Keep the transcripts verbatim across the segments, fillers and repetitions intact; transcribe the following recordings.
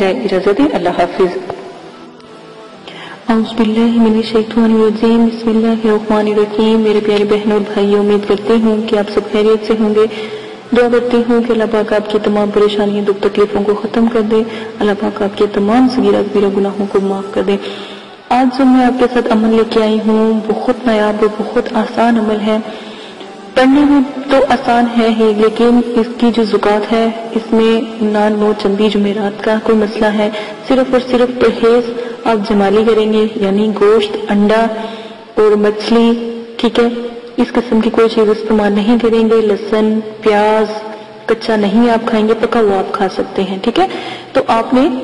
جائے اجازت ہے. اللہ حافظ. اعوذ باللہ من الشیطان الرجیم. بسم اللہ الرحمن الرحیم. میرے پیارے بہنوں اور بھائیوں، امید کرتی ہوں کہ آپ سب خیریت سے ہوں گے. دعا کرتی ہوں کہ اللہ پاک آپ کی تمام پریشانیاں، دکھ تکلیفوں کو ختم کر دے. اللہ پاک آپ کے تمام صغیرہ کبیرہ گناہوں کو معاف کر دے. آج جو میں آپ کے ساتھ عمل لے کے آئی ہوں بہت نایاب اور بہت آسان عمل ہے. پڑھنے میں تو آسان ہے ہی، لیکن اس کی جو زکوٰۃ ہے اس میں نان نو چندی جمعرات کا کوئی مسئلہ ہے. صرف اور صرف پرہیز آپ جمالی کریں گے، یعنی گوشت، انڈا اور مچھلی، ٹھیک ہے، اس قسم کی کوئی چیز استعمال نہیں کریں گے. لہسن، پیاز کچا نہیں آپ کھائیں گے، پکا ہوا آپ کھا سکتے ہیں. ٹھیک ہے، تو آپ نے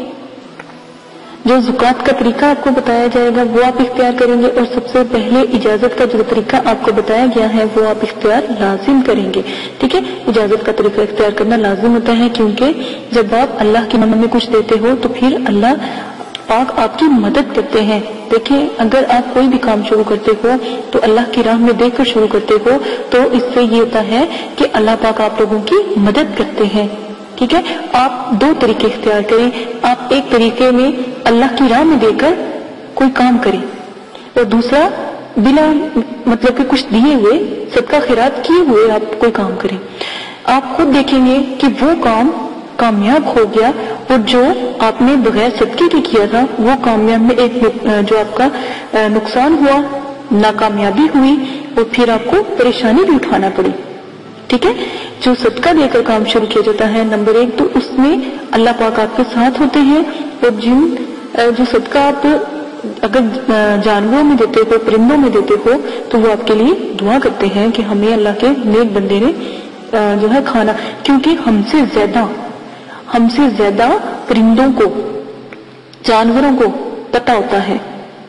جو زکوٰۃ کا طریقہ آپ کو بتایا جائے گا وہ آپ اختیار کریں گے، اور سب سے پہلے اجازت کا جو طریقہ آپ کو بتایا گیا ہے وہ آپ اختیار لازم کریں گے. ٹھیک ہے، اجازت کا طریقہ اختیار کرنا لازم ہوتا ہے، کیونکہ جب آپ اللہ کی نام میں کچھ دیتے ہو تو پھر اللہ پاک آپ کی مدد کرتے ہیں. دیکھیں، اگر آپ کوئی بھی کام شروع کرتے ہو تو اللہ کی راہ میں دیکھ کر شروع کرتے ہو تو اس سے یہ ہوتا ہے کہ اللہ پاک آپ لوگوں کی مدد کرتے ہیں. ٹھیک ہے، آپ دو طریقے اختیار کریں. آپ ایک طریقے میں اللہ کی راہ میں دے کر کوئی کام کریں، اور دوسرا بلا مطلب کہ کچھ دیے ہوئے، صدقہ خیرات کیے ہوئے آپ کوئی کام کریں. آپ خود دیکھیں گے کہ وہ کام کامیاب ہو گیا، اور جو آپ نے بغیر صدقے کے کیا تھا وہ کامیاب میں ایک جو آپ کا نقصان ہوا، ناکامیابی ہوئی، اور پھر آپ کو پریشانی بھی اٹھانا پڑی. ٹھیک ہے، جو صدقہ دے کر کام شروع کیا جاتا ہے، نمبر ایک تو اس میں اللہ پاک آپ کے ساتھ ہوتے ہیں، اور جن جو صدقہ آپ اگر جانوروں میں دیتے ہو، پرندوں میں دیتے ہو، تو وہ آپ کے لیے دعا کرتے ہیں کہ ہمیں اللہ کے نیک بندے نے جو ہے کھانا، کیونکہ ہم سے زیادہ ہم سے زیادہ پرندوں کو، جانوروں کو پتہ ہوتا ہے.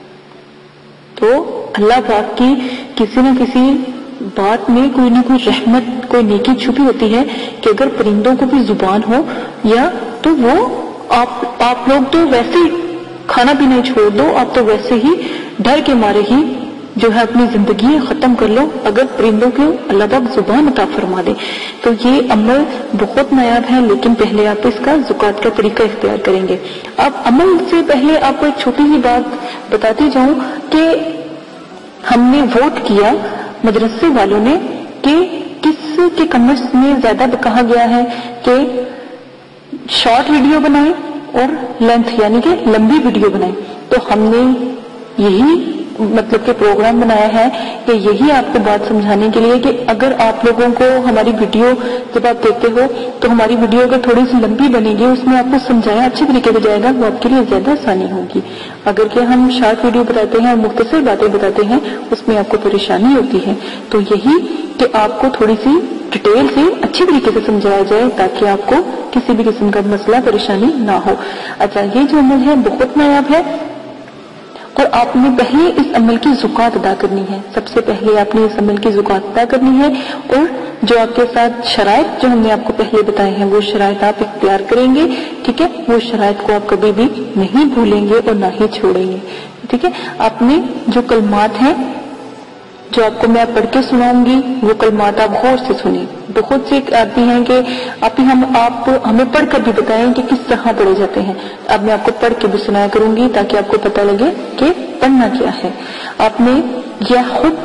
تو اللہ پاک کی کسی نہ کسی بات میں کوئی نہ کوئی رحمت، کوئی نیکی چھپی ہوتی ہے کہ اگر پرندوں کو بھی زبان ہو یا تو وہ آپ آپ لوگ تو ویسے ہی کھانا پینا ہی چھوڑ دو، آپ تو ویسے ہی ڈر کے مارے ہی جو ہے اپنی زندگی ختم کر لو اگر پرندوں کو اللہ پاک زبان عطا فرما دے. تو یہ عمل بہت نایاب ہے، لیکن پہلے آپ اس کا زکوٰۃ کا طریقہ اختیار کریں گے. اب عمل سے پہلے آپ کو ایک چھوٹی سی بات بتاتی جاؤں کہ ہم نے ووٹ کیا مدرسے والوں نے کہ کس کے کمنٹس میں زیادہ کہا گیا ہے کہ شارٹ ویڈیو بنائیں اور لینتھ یعنی کہ لمبی ویڈیو بنائیں. تو ہم نے یہی مطلب کہ پروگرام بنایا ہے کہ یہی آپ کو بات سمجھانے کے لیے کہ اگر آپ لوگوں کو ہماری ویڈیو جب آپ دیکھتے ہو تو ہماری ویڈیو اگر تھوڑی سی لمبی بنے گی، اس میں آپ کو سمجھایا اچھے طریقے سے جائے گا، وہ آپ کے لیے زیادہ آسانی ہوگی. اگر کہ ہم شارٹ ویڈیو بتاتے ہیں اور مختصر باتیں بتاتے ہیں اس میں آپ کو پریشانی ہوتی ہے. تو یہی کہ آپ کو تھوڑی سی ڈیٹیل سے اچھی طریقے سے سمجھایا جائے تاکہ آپ کو کسی بھی قسم کا مسئلہ پریشانی نہ ہو. اچھا، یہ جو عمل ہے بہت نایاب ہے، اور آپ نے پہلے اس عمل کی زکوٰۃ ادا کرنی ہے. سب سے پہلے آپ نے اس عمل کی زکوٰۃ ادا کرنی ہے، اور جو آپ کے ساتھ شرائط جو ہم نے آپ کو پہلے بتائے ہیں وہ شرائط آپ اختیار کریں گے. ٹھیک ہے، وہ شرائط کو آپ کبھی بھی نہیں بھولیں گے اور نہ ہی چھوڑیں گے. ٹھیک ہے، آپ نے جو کلمات ہیں جو آپ کو میں پڑھ کے سناؤں گی وہ کلمات آپ غور سے سنیں. بہت سے آتی ہیں کہ آپ ہم آپ ہمیں پڑھ کر بھی بتائیں کہ کس طرح پڑھے جاتے ہیں. اب میں آپ کو پڑھ کے بھی سنایا کروں گی تاکہ آپ کو پتہ لگے کہ پڑھنا کیا ہے. آپ نے یا خوب،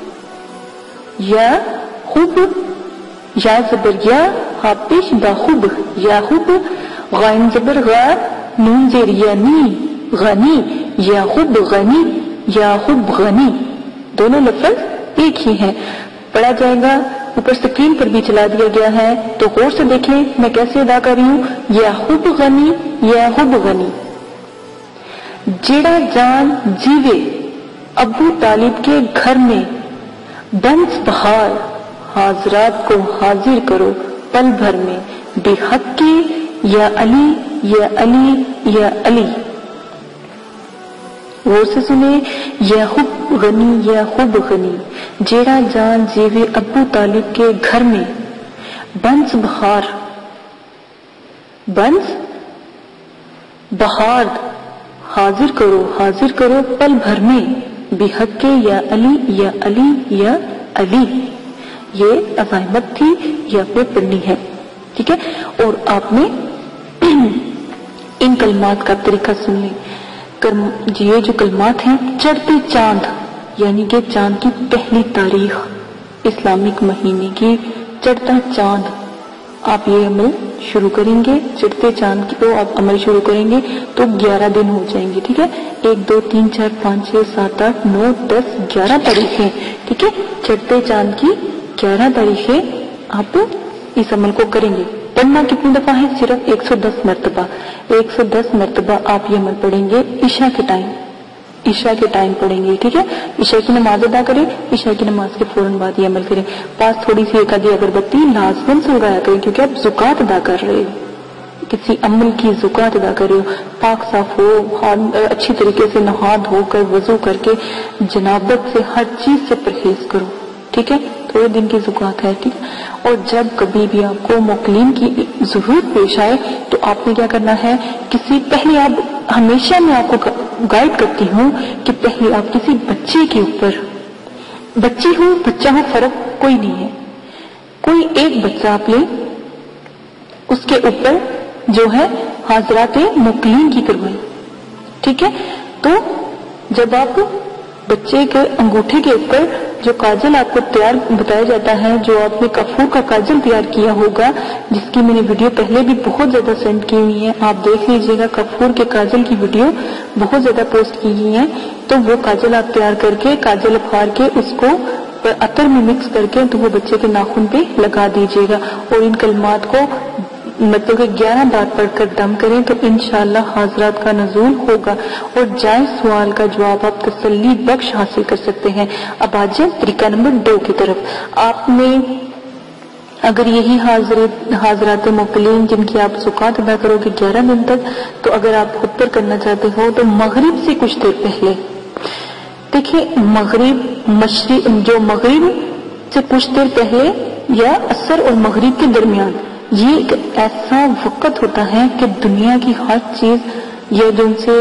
یا خوب، یا زبر یا حاپش با خوب، یا خوب، غائن زبر غا، نون زیر یا نی، غنی، یا خوب غنی، یا خوب غنی. دونوں لفظ ایک ہی ہیں. پڑھا جائے گا، اوپر سکرین پر بھی چلا دیا گیا ہے تو غور سے دیکھیں میں کیسے ادا کر رہی ہوں. یا خوب غنی، یا خوب غنی. جیڑا جان جیوے ابو طالب کے گھر میں، بنس بہار حاضرات کو حاضر کرو پل بھر میں، بے حق کے یا علی، یا علی، یا علی. غور سے سنیں، یا خوب غنی، یا خوب غنی. جیڑا جان جیوے ابو طالب کے گھر میں، بنس بہار، بنس بہار حاضر کرو، حاضر کرو پل بھر میں، بے حق کے یا علی، یا علی، یا علی. یہ عزائمت تھی، یہ آپ نے پڑھنی ہے. ٹھیک ہے، اور آپ نے ان ان کلمات کا طریقہ سن لیں. یہ جو کلمات ہیں، چڑھتے چاند یعنی کہ چاند کی پہلی تاریخ اسلامک مہینے کی چڑھتا چاند آپ یہ عمل شروع کریں گے. چڑھتے چاند کی تو آپ عمل شروع کریں گے تو گیارہ دن ہو جائیں گے. ٹھیک ہے، ایک دو تین چار پانچ چھ سات آٹھ نو دس گیارہ تاریخیں. ٹھیک ہے، چڑھتے چاند کی گیارہ تاریخیں آپ اس عمل کو کریں گے. پڑھنا کتنی دفعہ ہے؟ صرف ایک سو دس مرتبہ. ایک سو دس مرتبہ آپ یہ عمل پڑھیں گے عشاء کے ٹائم. عشاء کے ٹائم پڑھیں گے. ٹھیک ہے، عشاء کی نماز ادا کریں. عشاء کی نماز کے فوراً بعد یہ عمل کریں. پاس تھوڑی سی ایک آدھی اگربتی لازمن سے لگایا کریں کیونکہ آپ زکات ادا کر رہے ہو، کسی عمل کی زکات ادا کر رہے ہو. پاک صاف ہو، اچھی طریقے سے نہا دھو کر وضو کر کے جنابت سے ہر چیز سے پرہیز کرو. ٹھیک ہے، تھوڑے دن کی زکات ہے. ٹھیک ہے، اور جب کبھی بھی آپ کو موکلین کی ضرورت پیش آئے تو آپ نے کیا کرنا ہے، کسی پہلے آپ ہمیشہ میں آپ کو گائیڈ کرتی ہوں کہ پہلے آپ کسی بچے کے اوپر، بچی ہو بچہ ہو فرق کوئی نہیں ہے، کوئی ایک بچہ آپ لیں، اس کے اوپر جو ہے حاضرات موکلین کی کروائیں. ٹھیک ہے، تو جب آپ بچے کے انگوٹھے کے اوپر جو کاجل آپ کو تیار بتایا جاتا ہے، جو آپ نے کافور کا کاجل تیار کیا ہوگا، جس کی میں نے ویڈیو پہلے بھی بہت زیادہ سینڈ کی ہوئی ہے، آپ دیکھ لیجئے گا. کافور کے کاجل کی ویڈیو بہت زیادہ پوسٹ کی گئی ہے. تو وہ کاجل آپ تیار کر کے، کاجل پھاڑ کے اس کو عطر میں مکس کر کے تو وہ بچے کے ناخن پہ لگا دیجئے گا. اور ان کلمات کو مطلب کہ گیارہ بار پڑھ کر دم کریں تو انشاءاللہ حاضرات کا نزول ہوگا اور جائز سوال کا جواب آپ تسلی بخش حاصل کر سکتے ہیں. اب آ جائیں طریقہ نمبر دو کی طرف. آپ نے اگر یہی حاضرات حاضرات موکلین جن کی آپ زکات ادا کرو گے گیارہ دن تک، تو اگر آپ خود پر کرنا چاہتے ہو تو مغرب سے کچھ دیر پہلے، دیکھیں مغرب مشرق جو مغرب سے کچھ دیر پہلے یا عصر اور مغرب کے درمیان، یہ ایک ایسا وقت ہوتا ہے کہ دنیا کی ہر چیز، یہ جن سے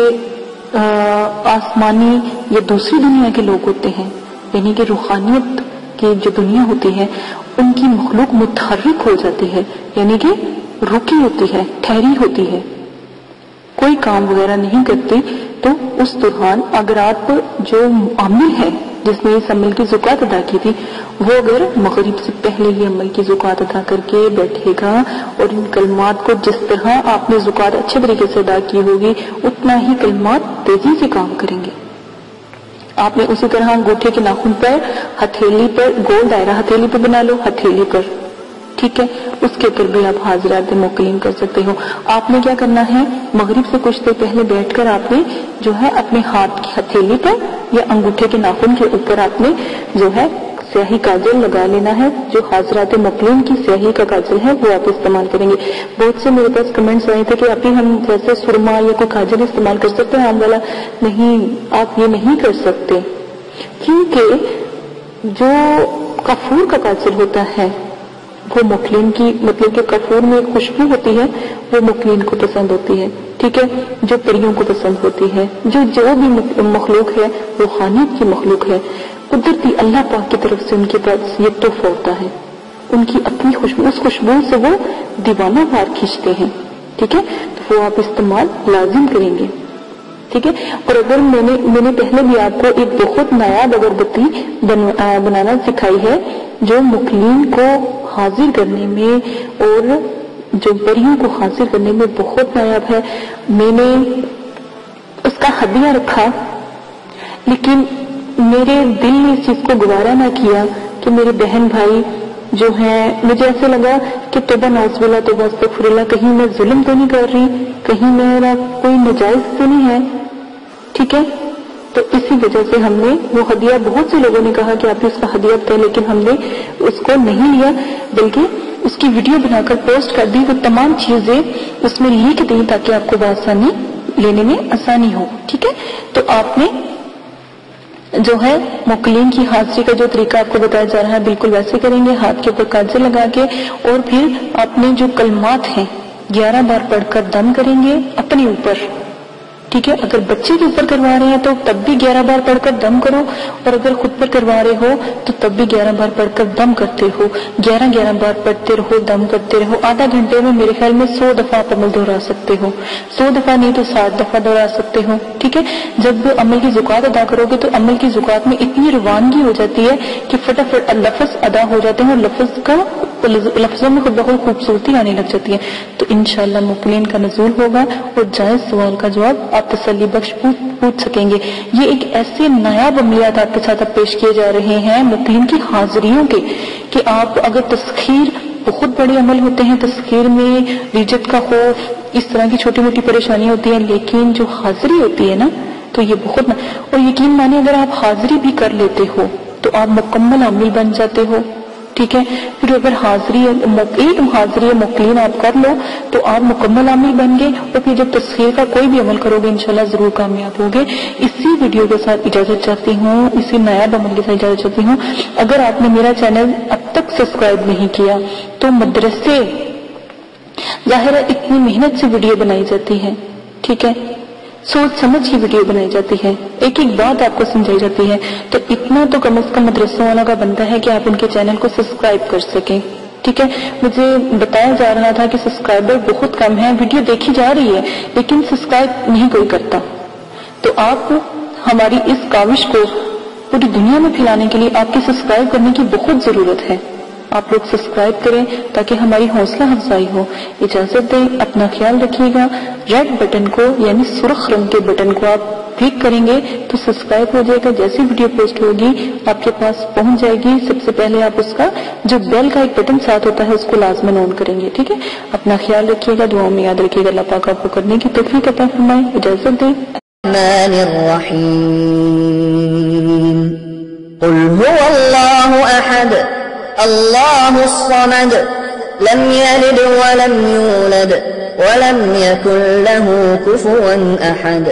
آسمانی یا دوسری دنیا کے لوگ ہوتے ہیں، یعنی کہ روحانیت کی جو دنیا ہوتی ہے، ان کی مخلوق متحرک ہو جاتی ہے، یعنی کہ رکی ہوتی ہے، ٹھہری ہوتی ہے، کوئی کام وغیرہ نہیں کرتی. تو اس دوران اگر آپ جو عامل ہے جس نے اس عمل کی زکات ادا کی تھی، وہ اگر مغرب سے پہلے ہی عمل کی زکات ادا کر کے بیٹھے گا اور ان کلمات کو جس طرح آپ نے زکات اچھے طریقے سے ادا کی ہوگی اتنا ہی کلمات تیزی سے کام کریں گے. آپ نے اسی طرح انگوٹھے کے ناخن پر ہتھیلی پر گول دائرہ ہتھیلی پہ بنا لو، ہتھیلی پر. ٹھیک ہے، اس کے اوپر بھی آپ حاضرات موکلین کر سکتے ہو. آپ نے کیا کرنا ہے، مغرب سے کچھ دیر پہلے بیٹھ کر آپ نے جو ہے اپنے ہاتھ کی ہتھیلی پر یا انگوٹھے کے ناخن کے اوپر آپ نے جو ہے سیاہی کاجل لگا لینا ہے. جو حاضرات موکلین کی سیاہی کا کاجل ہے وہ آپ استعمال کریں گے. بہت سے میرے پاس کمنٹس آئے تھے کہ ابھی ہم جیسے سرما یا کوئی کاجل استعمال کر سکتے ہیں عام والا. نہیں، آپ یہ نہیں کر سکتے، کیونکہ جو کافور کا کاجل ہوتا ہے وہ موکلین کی، مطلب کہ کافور میں ایک خوشبو ہوتی ہے، وہ موکلین کو پسند ہوتی ہے. ٹھیک ہے، جو پریوں کو پسند ہوتی ہے، جو جو بھی مخلوق ہے روحانیت کی مخلوق ہے، قدرتی اللہ پاک کی طرف سے ان کے پاس یہ تحفہ ہوتا ہے. ان کی اپنی خوشبو، اس خوشبو سے وہ دیوانہ وار کھینچتے ہیں. ٹھیک ہے، تو وہ آپ استعمال لازم کریں گے. ٹھیک ہے، اور اگر میں نے میں نے پہلے بھی آپ کو ایک بہت نایاب اگربتی بنانا سکھائی ہے جو موکلین کو حاضر کرنے میں اور جو پریوں کو حاضر کرنے میں بہت نایاب ہے. میں نے اس کا ہدیہ رکھا، لیکن میرے دل نے اس چیز کو گوارا نہ کیا کہ میرے بہن بھائی جو ہیں، مجھے ایسے لگا کہ توبہ نعوذ باللہ توبہ استغفر اللہ، کہیں میں ظلم تو نہیں کر رہی، کہیں میرا کوئی نجائز تو نہیں ہے. ٹھیک ہے، تو اسی وجہ سے ہم نے وہ ہدیہ، بہت سے لوگوں نے کہا کہ آپ اس کا ہدیہ دیں، لیکن ہم نے اس کو نہیں لیا، بلکہ اس کی ویڈیو بنا کر پوسٹ کر دی. وہ تمام چیزیں اس میں لکھ دیں تاکہ آپ کو بآسانی لینے میں آسانی ہو. ٹھیک ہے، تو آپ نے جو ہے موکلین کی حاضری کا جو طریقہ آپ کو بتایا جا رہا ہے بالکل ویسے کریں گے. ہاتھ کے اوپر کاجل لگا کے اور پھر اپنے جو کلمات ہیں گیارہ بار پڑھ کر دم کریں گے اپنے اوپر. ٹھیک ہے. اگر بچے کے اوپر کروا رہے ہیں تو تب بھی گیارہ بار پڑھ کر دم کرو، اور اگر خود پر کروا رہے ہو تو تب بھی گیارہ بار پڑھ کر دم کرتے ہو. گیارہ گیارہ بار پڑھتے رہو، دم کرتے رہو. آدھا گھنٹے میں میرے خیال میں سو دفعہ آپ عمل دہرا سکتے ہو، سو دفعہ نہیں تو ساٹھ دفعہ دہرا سکتے ہو. ٹھیک ہے. جب عمل کی زکوٰۃ ادا کرو گے تو عمل کی زکوٰۃ میں اتنی روانگی ہو جاتی ہے کہ فٹافٹ لفظ ادا ہو جاتے ہیں، اور لفظ کا لفظوں میں خود بخود خوبصورتی آنے لگ جاتی ہے. تو انشاءاللہ مقلین کا نزول ہوگا اور جائز سوال کا جواب آپ تسلی بخش پوچھ سکیں گے. یہ ایک ایسے نایاب عملیات آپ کے ساتھ اب پیش کیے جا رہے ہیں مقلین کی حاضریوں کے، کہ آپ اگر تسخیر، بہت بڑے عمل ہوتے ہیں تسخیر میں، ریجت کا خوف، اس طرح کی چھوٹی موٹی پریشانیاں ہوتی ہیں، لیکن جو حاضری ہوتی ہے نا تو یہ بہت، اور یقین مانیں اگر آپ حاضری بھی کر لیتے ہو تو آپ مکمل عامل بن جاتے ہو. ٹھیک ہے. پھر اگر حاضری ایک حاضری مقلین آپ کر لو تو آپ مکمل عامل بن گئے، اور پھر جب تسخیر کا کوئی بھی عمل کرو گے انشاءاللہ ضرور کامیاب ہوگے. اسی ویڈیو کے ساتھ اجازت چاہتی ہوں، اسی نایاب عمل کے ساتھ اجازت چاہتی ہوں. اگر آپ نے میرا چینل اب تک سبسکرائب نہیں کیا تو مدرسے، ظاہر ہے اتنی محنت سے ویڈیو بنائی جاتی ہے، ٹھیک ہے، سوچ سمجھ کی ویڈیو بنائی جاتی ہے، ایک ایک بات آپ کو سمجھائی جاتی ہے، تو اتنا تو کم از کم مدرسوں والا کا بنتا ہے کہ آپ ان کے چینل کو سبسکرائب کر سکیں. ٹھیک ہے. مجھے بتایا جا رہا تھا کہ سبسکرائبر بہت کم ہیں، ویڈیو دیکھی جا رہی ہے لیکن سبسکرائب نہیں کوئی کرتا. تو آپ ہماری اس کاوش کو پوری دنیا میں پھیلانے کے لیے آپ کی سبسکرائب کرنے کی بہت ضرورت ہے. آپ لوگ سبسکرائب کریں تاکہ ہماری حوصلہ افزائی ہو. اجازت دیں، اپنا خیال رکھیے گا. ریڈ بٹن کو یعنی سرخ رنگ کے بٹن کو آپ کلک کریں گے تو سبسکرائب ہو جائے گا. جیسی ویڈیو پوسٹ ہوگی آپ کے پاس پہنچ جائے گی. سب سے پہلے آپ اس کا جو بیل کا ایک بٹن ساتھ ہوتا ہے اس کو لازماً آن کریں گے. ٹھیک ہے. اپنا خیال رکھیے گا، دعاؤں میں یاد رکھیے گا. اللہ پاک آپ کو کرنے کی توفیق عطا فرمائے. اجازت دیں. الرحمن الرحیم قل هو اللہ احد اللہ الصمد لم یلد ولم یولد ولم یکن له کفوا احد.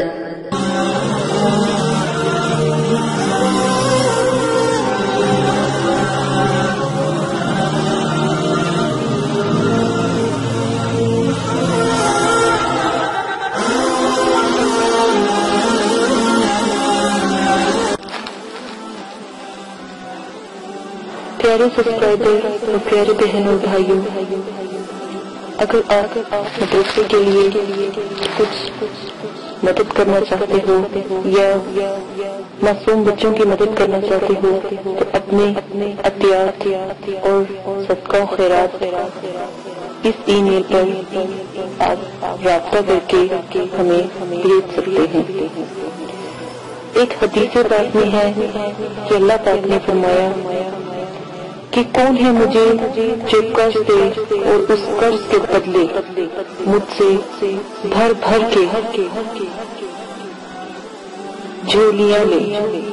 پیارے سبسکرائبر اور پیارے بہن اور بھائیوں، اگر آپ مدرسے کے لیے کچھ مدد کرنا چاہتے ہو یا معصوم بچوں کی مدد کرنا چاہتے ہو تو اپنے عطیات اور صدقہ و خیرات اس ای میل پر آپ رابطہ کر کے ہمیں بھیج سکتے ہیں. ایک حدیث پاک میں ہے کہ اللہ پاک نے فرمایا کہ کون ہے مجھے جو قرض دے اور اس قرض کے بدلے مجھ سے بھر بھر کے جھولیاں لے.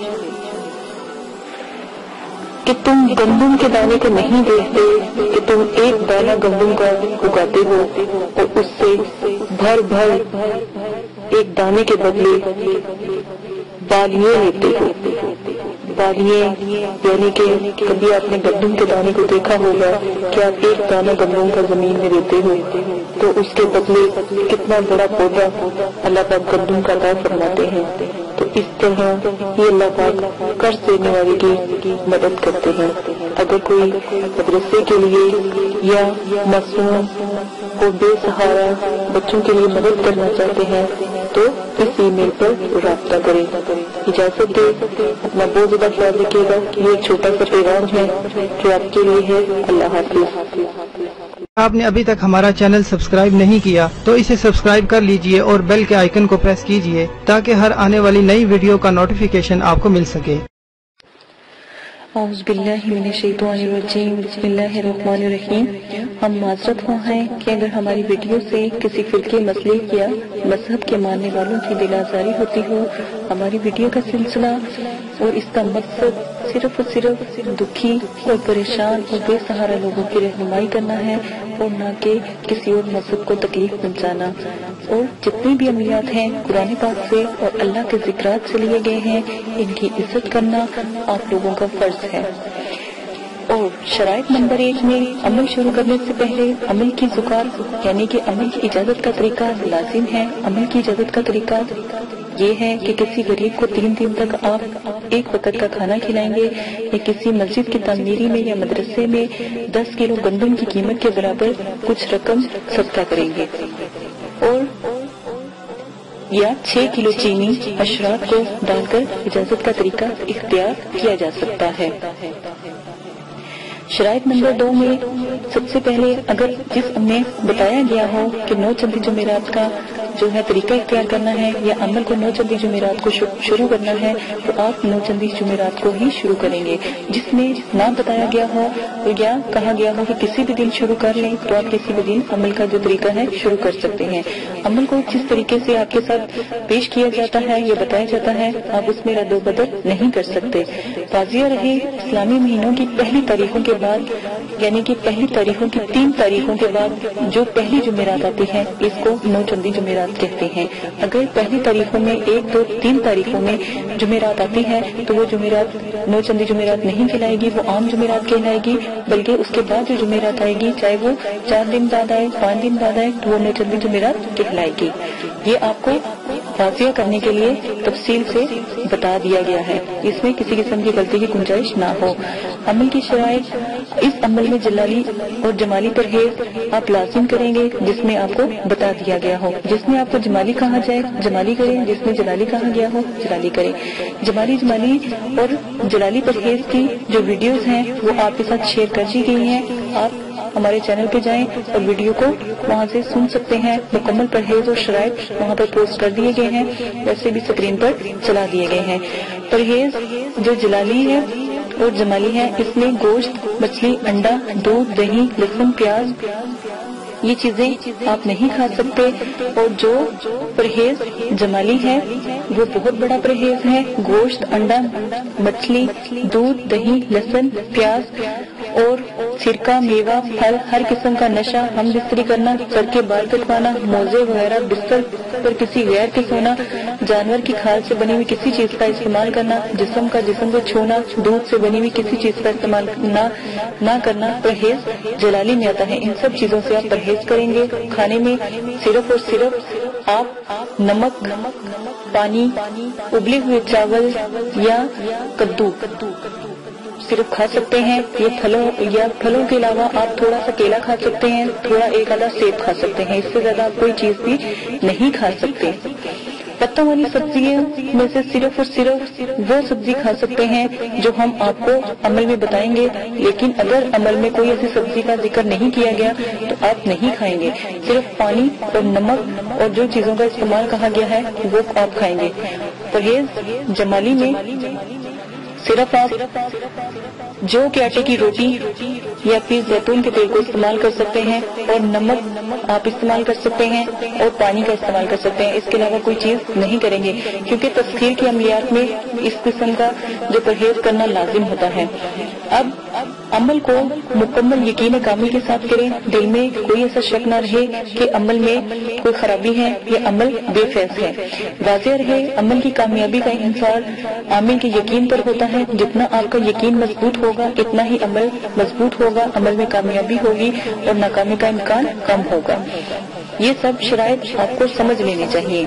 کہ تم گندم کے دانے کو نہیں دیکھتے کہ تم ایک دانہ گندم کا اگاتے ہو اور اس سے بھر بھر ایک دانے کے بدلے بالیاں لیتے ہو. بالیاں یعنی کہ کبھی آپ نے گندم کے دانے کو دیکھا ہوگا کہ آپ ایک دانہ گندم کا زمین میں دیتے ہو تو اس کے بدلے کتنا بڑا پودا اللہ پاک گندم کا عطا فرماتے ہیں. تو اس طرح یہ اللہ پاک قرض دینے والے کی مدد کرتے ہیں. اگر کوئی مدرسے کے لیے یا معصوم اور بے سہارا بچوں کے لیے مدد کرنا چاہتے ہیں تو اس ای میل پر رابطہ کریں. اجازت دے، اپنا بہت زیادہ خیال رکھیے گا. یہ ایک چھوٹا سا پیغام ہے جو آپ کے لیے ہے. اللہ حافظ. آپ نے ابھی تک ہمارا چینل سبسکرائب نہیں کیا تو اسے سبسکرائب کر لیجئے اور بیل کے آئیکن کو پریس کیجئے تاکہ ہر آنے والی نئی ویڈیو کا نوٹیفیکیشن آپ کو مل سکے. اعوذ باللہ من الشیطان الرجیم. بسم اللہ الرحمن الرحیم. ہم معذرت خواہ ہیں کہ اگر ہماری ویڈیو سے کسی فرقے مسلک یا مذہب کے ماننے والوں کی دل آزاری ہوتی ہو. ہماری ویڈیو کا سلسلہ اور اس کا مقصد صرف اور صرف دکھی اور پریشان اور بے سہارا لوگوں کی رہنمائی کرنا ہے اور نہ کہ کسی اور مذہب کو تکلیف پہنچانا. اور جتنی بھی عملیات ہیں قرآن پاک سے اور اللہ کے ذکرات سے لیے گئے ہیں، ان کی عزت کرنا آپ لوگوں کا فرض ہے. اور شرائط نمبر ایک میں عمل شروع کرنے سے پہلے عمل کی ذکر یعنی کہ عمل کی اجازت کا طریقہ لازم ہے۔ عمل کی اجازت کا طریقہ یہ ہے کہ کسی غریب کو تین دن تک آپ ایک وقت کا کھانا کھلائیں گے، یا کسی مسجد کی تعمیری میں یا مدرسے میں دس کلو گندم کی قیمت کے برابر کچھ رقم صدقہ کریں گے، اور یا چھ کلو چینی اشراف کو ڈال کر اجازت کا طریقہ اختیار کیا جا سکتا ہے۔ شرائط نمبر دو میں سب سے پہلے اگر جس میں بتایا گیا ہو کہ نو چندی جمعرات کا جو ہے طریقہ اختیار کرنا ہے یا عمل کو نو چندی جمعرات کو شروع کرنا ہے تو آپ نو چندی جمعرات کو ہی شروع کریں گے۔ جس میں نہ بتایا گیا ہو یا کہا گیا ہو کہ کسی بھی دن شروع کر لیں تو آپ کسی بھی دن عمل کا جو طریقہ ہے شروع کر سکتے ہیں۔ عمل کو جس طریقے سے آپ کے ساتھ پیش کیا جاتا ہے یا بتایا جاتا ہے آپ اس میں رد و بدل نہیں کر سکتے۔ واضح رہے اسلامی مہینوں کی پہلی تاریخوں کے بعد یعنی کہ پہلی تاریخوں کی تین تاریخوں کے بعد جو پہلی جمعرات آتی ہے اس کو نو چندی جمعرات کہتے ہیں۔ اگر پہلی تاریخوں میں ایک دو تین تاریخوں میں جمعرات آتی ہے تو وہ جمعرات نو چندی جمعرات نہیں کہلائے گی، وہ عام جمعرات کہلائے گی، بلکہ اس کے بعد جو جمعرات آئے گی چاہے وہ چار دن بعد آئے پانچ دن بعد آئے تو وہ نو چندی جمعرات کہلائے گی۔ یہ آپ کو واضح کرنے کے لیے تفصیل سے بتا دیا گیا ہے، اس میں کسی قسم کی غلطی کی گنجائش نہ ہو۔ عمل کی شرائط، اس عمل میں جلالی اور جمالی پرہیز آپ لازم کریں گے جس میں آپ کو بتا دیا گیا ہو۔ جس میں آپ کو جمالی کہا جائے جمالی کریں، جس میں جلالی کہا گیا ہو جلالی کریں۔ جمالی جمالی اور جلالی پرہیز کی جو ویڈیوز ہیں وہ آپ کے ساتھ شیئر کر دی گئی ہیں، آپ ہمارے چینل پہ جائیں اور ویڈیو کو وہاں سے سن سکتے ہیں۔ مکمل پرہیز اور شرائط وہاں پر پوسٹ کر دیے گئے ہیں، ویسے بھی اسکرین پر چلا دیے گئے ہیں۔ پرہیز جو جلالی ہے اور جمالی ہے اس میں گوشت، مچھلی، انڈا، دودھ، دہی، لہسن، پیاز یہ چیزیں آپ نہیں کھا سکتے، اور جو پرہیز جمالی ہے وہ بہت بڑا پرہیز ہے۔ گوشت، انڈا، مچھلی، دودھ، دہی، لہسن، پیاز اور سرکہ، میوہ، پھل، ہر قسم کا نشہ، ہم بستری کرنا، سر کے بال کٹوانا، موزے وغیرہ، بستر پر کسی غیر کے سونا، جانور کی کھال سے بنی ہوئی کسی چیز کا استعمال کرنا، جسم کا جسم کو چھونا، دودھ سے بنی ہوئی کسی چیز کا استعمال نہ نہ کرنا پرہیز جلالی میں آتا ہے۔ ان سب چیزوں سے آپ پرہیز کریں گے۔ کھانے میں صرف اور صرف آپ نمک، پانی، ابلے ہوئے چاول یا کدو صرف کھا سکتے ہیں۔ یہ پھلوں یا پھلوں کے علاوہ آپ تھوڑا سا کیلا کھا سکتے ہیں، تھوڑا ایک آدھا سیب کھا سکتے ہیں، اس سے زیادہ آپ کوئی چیز بھی نہیں کھا سکتے۔ پتوں والی سبزیوں میں سے صرف اور صرف وہ سبزی کھا سکتے ہیں جو ہم آپ کو عمل میں بتائیں گے، لیکن اگر عمل میں کوئی ایسی سبزی کا ذکر نہیں کیا گیا تو آپ نہیں کھائیں گے۔ صرف پانی اور نمک اور جو چیزوں کا استعمال کہا گیا ہے وہ آپ کھائیں گے۔ پرہیز جمالی میں صرف آپ جو کہ آٹے کی روٹی یا پھر زیتون کے تیل کو استعمال کر سکتے ہیں، اور نمک آپ استعمال کر سکتے ہیں اور پانی کا استعمال کر سکتے ہیں، اس کے علاوہ کوئی چیز نہیں کریں گے، کیونکہ تسخیر کی عملیات میں اس قسم کا جو پرہیز کرنا لازم ہوتا ہے۔ اب عمل کو مکمل یقین کامل کے ساتھ کریں، دل میں کوئی ایسا شک نہ رہے کہ عمل میں کوئی خرابی ہے یا عمل بے فیض ہے۔ واضح رہے عمل کی کامیابی کا انحصار عامل کے یقین پر ہوتا ہے، جتنا آپ کا یقین مضبوط ہوگا اتنا ہی عمل مضبوط ہوگا، عمل میں کامیابی ہوگی اور ناکامی کا امکان کم ہوگا۔ یہ سب شرائط آپ کو سمجھ لینی چاہیے۔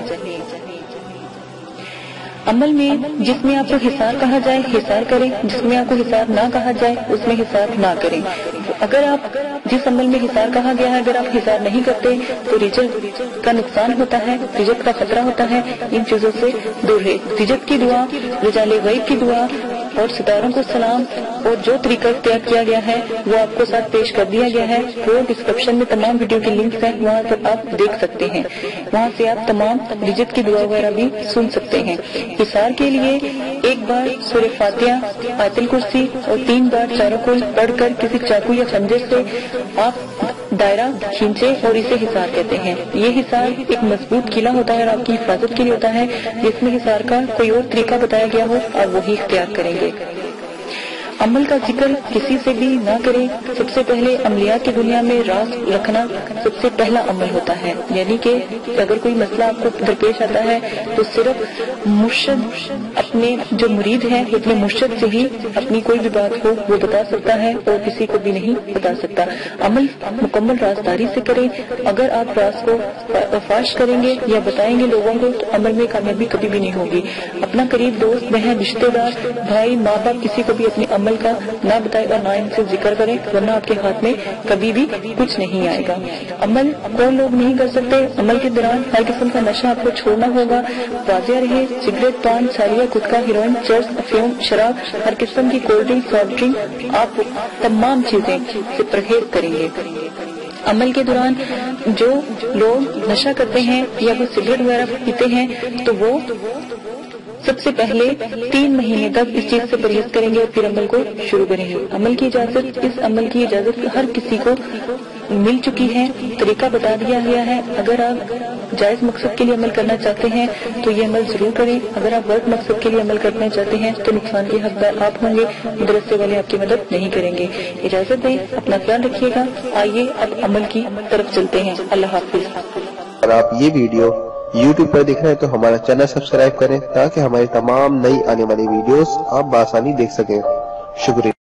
عمل میں جس میں آپ کو حصار کہا جائے حصار کریں، جس میں آپ کو حصار نہ کہا جائے اس میں حصار نہ کریں۔ اگر آپ جس عمل میں حصار کہا گیا ہے اگر آپ حصار نہیں کرتے تو رزق کا نقصان ہوتا ہے، رزق کا خطرہ ہوتا ہے، ان چیزوں سے دور ہے۔ رزق کی دعا، رجال غیب کی دعا اور ستاروں کو سلام اور جو طریقہ اختیار کیا گیا ہے وہ آپ کو ساتھ پیش کر دیا گیا ہے۔ وہ ڈسکرپشن میں تمام ویڈیو کے لنکس ہیں، وہاں پر آپ دیکھ سکتے ہیں، وہاں سے آپ تمام رزق کی دعا وغیرہ بھی سن سکتے ہیں۔ حصار کے لیے ایک بار سورہ فاتحہ، آیت الکرسی اور تین بار چاروں کو پڑھ کر کسی چاقو یا خنجر سے آپ دائرہ کھینچے اور اسے حصار کہتے ہیں۔ یہ حصار ایک مضبوط قلعہ ہوتا ہے اور آپ کی حفاظت کے لیے ہوتا ہے، جس میں حصار کا کوئی اور طریقہ بتایا گیا ہو اور وہی اختیار کریں گے۔ عمل کا ذکر کسی سے بھی نہ کریں. سب سے پہلے عملیات کی دنیا میں راز رکھنا سب سے پہلا عمل ہوتا ہے، یعنی کہ اگر کوئی مسئلہ آپ کو درپیش آتا ہے تو صرف مرشد اپنے جو مرید ہے اپنے مرشد سے ہی اپنی کوئی بھی بات کو وہ بتا سکتا ہے اور کسی کو بھی نہیں بتا سکتا. عمل مکمل رازداری سے کریں. اگر آپ راز کو فاش کریں گے یا بتائیں گے لوگوں کو تو عمل میں کامیابی کبھی بھی نہیں ہوگی. اپنا قریب دوست بہن رشتے دار بھائی ماں باپ کسی کو بھی اپنے عمل کا نہ بتائے گا، نہ ان سے ذکر کرے، ورنہ آپ کے ہاتھ میں کبھی بھی کچھ نہیں آئے گا. عمل کون لوگ نہیں کر سکتے؟ عمل کے دوران ہر قسم کا نشہ آپ کو چھوڑنا ہوگا. واضح رہے، سگریٹ، پان، ساریہ، گٹکا، ہیروئن، چرس، افیون، شراب، ہر قسم کی کولڈ ڈرنک، سافٹ ڈرنک، آپ تمام چیزیں سے پرہیز کریں گے. عمل کے دوران جو لوگ نشہ کرتے ہیں یا وہ سگریٹ وغیرہ پیتے ہیں تو وہ سب سے پہلے تین مہینے تک اس چیز سے پرہیز کریں گے اور پھر عمل کو شروع کریں گے. عمل کی اجازت اس عمل کی اجازت ہر کسی کو مل چکی ہے، طریقہ بتا دیا گیا ہے. اگر آپ جائز مقصد کے لیے عمل کرنا چاہتے ہیں تو یہ عمل ضرور کریں. اگر آپ غلط مقصد کے لیے عمل کرنا چاہتے ہیں تو نقصان کے حقدار آپ ہوں گے، مدرسے والے آپ کی مدد نہیں کریں گے. اجازت دیں، اپنا خیال رکھیے گا. آئیے اب عمل کی طرف چلتے ہیں. اللہ حافظ. اگر آپ یہ ویڈیو یوٹیوب پر دیکھ رہے ہیں تو ہمارا چینل سبسکرائب کریں تاکہ ہماری تمام نئی آنے والی ویڈیوز آپ بآسانی دیکھ سکیں. شکریہ.